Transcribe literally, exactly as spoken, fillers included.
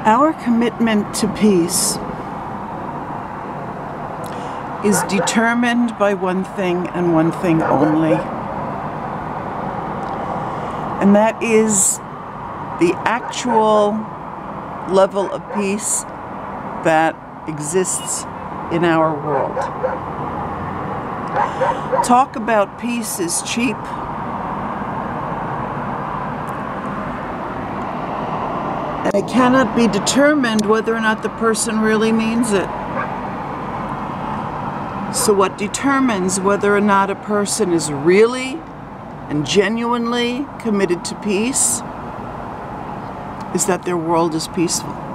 Our commitment to peace is determined by one thing and one thing only, and that is the actual level of peace that exists in our world. Talk about peace is cheap. And it cannot be determined whether or not the person really means it. So what determines whether or not a person is really and genuinely committed to peace is that their world is peaceful.